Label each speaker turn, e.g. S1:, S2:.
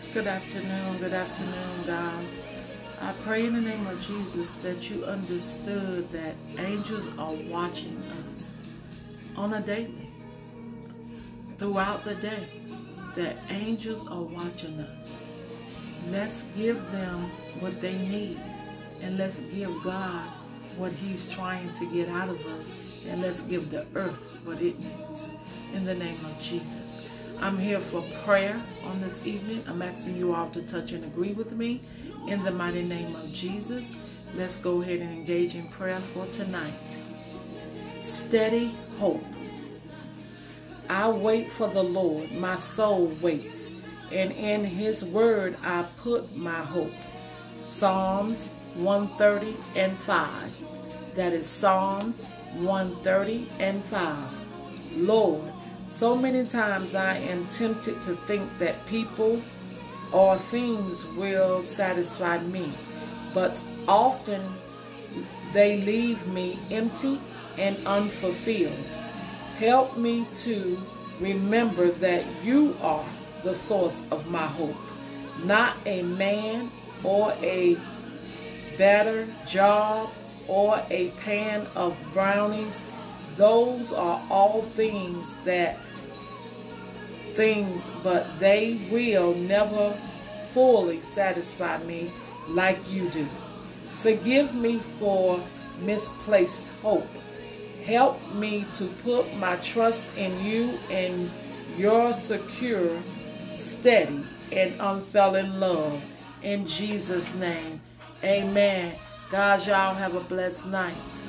S1: Good afternoon, guys. I pray in the name of Jesus that you understood that angels are watching us on a daily, throughout the day, that angels are watching us. Let's give them what they need, and let's give God what He's trying to get out of us, and let's give the earth what it needs. In the name of Jesus. I'm here for prayer on this evening. I'm asking you all to touch and agree with me in the mighty name of Jesus. Let's go ahead and engage in prayer for tonight. Steady hope. I wait for the Lord. My soul waits, and in His word I put my hope. Psalms 130 and 5. That is Psalms 130 and 5. Lord, so many times I am tempted to think that people or things will satisfy me, but often they leave me empty and unfulfilled. Help me to remember that you are the source of my hope, not a man or a better job or a pan of brownies. Those are all things, but they will never fully satisfy me like you do. Forgive me for misplaced hope. Help me to put my trust in you and your secure, steady, and unfailing love. In Jesus' name, amen. God, y'all have a blessed night.